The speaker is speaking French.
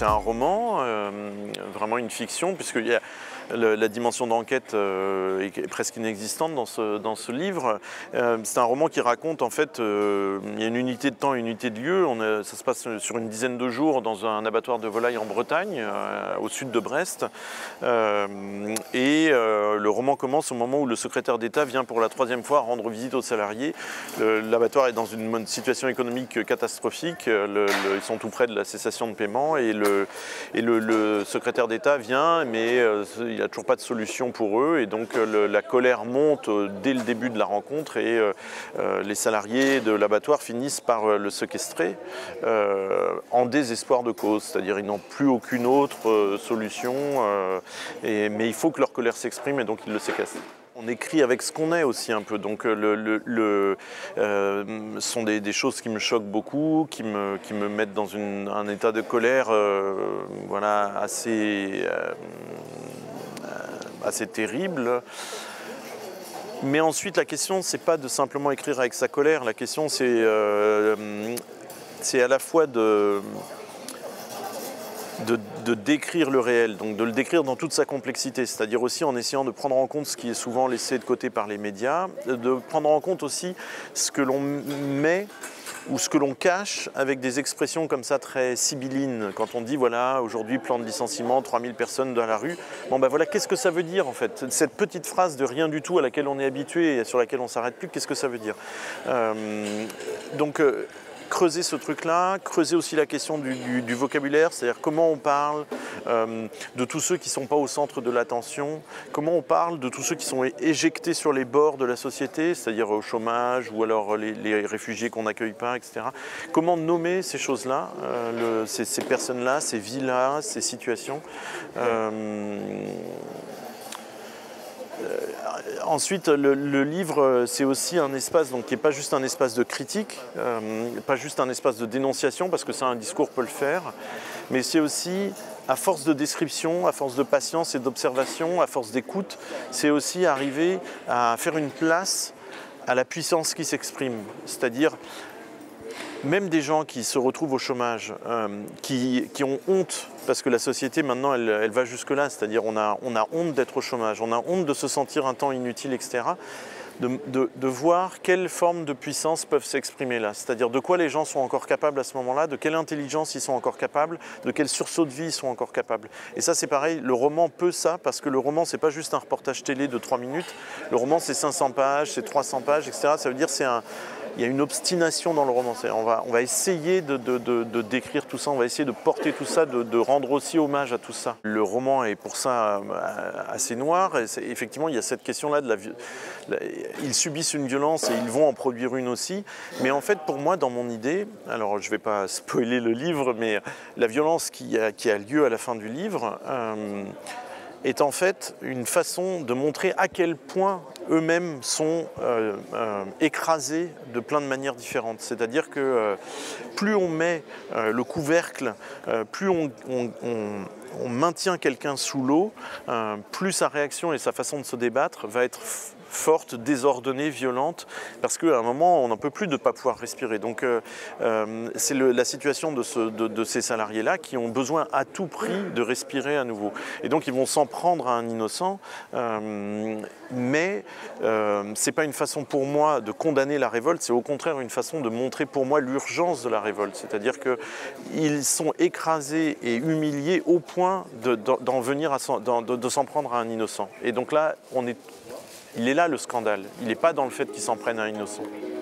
c'est un roman, vraiment une fiction, puisqu'il y a la dimension d'enquête est presque inexistante dans ce livre. C'est un roman qui raconte, en fait, il y a une unité de temps, une unité de lieu. Ça se passe sur une dizaine de jours dans un abattoir de volailles en Bretagne, au sud de Brest. Le roman commence au moment où le secrétaire d'État vient pour la 3e fois rendre visite aux salariés. L'abattoir est dans une situation économique catastrophique. Ils sont tout près de la cessation de paiement et le secrétaire d'État vient, mais il n'y a toujours pas de solution pour eux. Et donc la colère monte dès le début de la rencontre et les salariés de l'abattoir finissent par le séquestrer en désespoir de cause. C'est-à-dire ils n'ont plus aucune autre solution, mais il faut que leur colère s'exprime et donc ils le séquestrent. On écrit avec ce qu'on est aussi un peu, donc sont des choses qui me choquent beaucoup, qui me mettent dans un état de colère voilà, assez terrible. Mais ensuite la question c'est pas de simplement écrire avec sa colère, la question c'est à la fois de décrire le réel, donc de le décrire dans toute sa complexité, c'est-à-dire aussi en essayant de prendre en compte ce qui est souvent laissé de côté par les médias, de prendre en compte aussi ce que l'on met ou ce que l'on cache avec des expressions comme ça très sibyllines. Quand on dit voilà, aujourd'hui plan de licenciement, 3000 personnes dans la rue, bon ben voilà, qu'est-ce que ça veut dire en fait? Cette petite phrase de rien du tout à laquelle on est habitué et sur laquelle on ne s'arrête plus, qu'est-ce que ça veut dire? Creuser ce truc-là, creuser aussi la question du vocabulaire, c'est-à-dire comment on parle de tous ceux qui ne sont pas au centre de l'attention, comment on parle de tous ceux qui sont éjectés sur les bords de la société, c'est-à-dire au chômage ou alors les réfugiés qu'on n'accueille pas, etc. Comment nommer ces choses-là, ces personnes-là, ces vies-là, ces situations. Ensuite, le livre, c'est aussi un espace donc, qui n'est pas juste un espace de critique, pas juste un espace de dénonciation, parce que ça, un discours peut le faire, mais c'est aussi, à force de description, à force de patience et d'observation, à force d'écoute, c'est aussi arriver à faire une place à la puissance qui s'exprime, c'est-à-dire même des gens qui se retrouvent au chômage, qui ont honte, parce que la société maintenant elle va jusque-là, c'est-à-dire on a honte d'être au chômage, on a honte de se sentir un temps inutile, etc. De voir quelles formes de puissance peuvent s'exprimer là, c'est-à-dire de quoi les gens sont encore capables à ce moment-là, de quelle intelligence ils sont encore capables, de quel sursaut de vie ils sont encore capables. Et ça c'est pareil, le roman peut ça, parce que le roman c'est pas juste un reportage télé de 3 minutes, le roman c'est 500 pages, c'est 300 pages, etc. Ça veut dire il y a une obstination dans le roman. On va essayer de décrire tout ça, on va essayer de porter tout ça, de rendre aussi hommage à tout ça. Le roman est pour ça assez noir. Et effectivement, il y a cette question-là ils subissent une violence et ils vont en produire une aussi. Mais en fait, pour moi, dans mon idée, alors je ne vais pas spoiler le livre, mais la violence qui a lieu à la fin du livre est en fait une façon de montrer à quel point eux-mêmes sont écrasés de plein de manières différentes. C'est-à-dire que plus on met le couvercle, plus on maintient quelqu'un sous l'eau, plus sa réaction et sa façon de se débattre va être forte, désordonnée, violente, parce qu'à un moment, on n'en peut plus de ne pas pouvoir respirer. Donc c'est la situation de ces salariés-là qui ont besoin à tout prix de respirer à nouveau. Et donc ils vont s'en prendre à un innocent, mais c'est pas une façon pour moi de condamner la révolte, c'est au contraire une façon de montrer pour moi l'urgence de la révolte. C'est-à-dire qu'ils sont écrasés et humiliés au point d'en venir de s'en prendre à un innocent. Et donc là, il est là le scandale, il n'est pas dans le fait qu'ils s'en prennent à un innocent.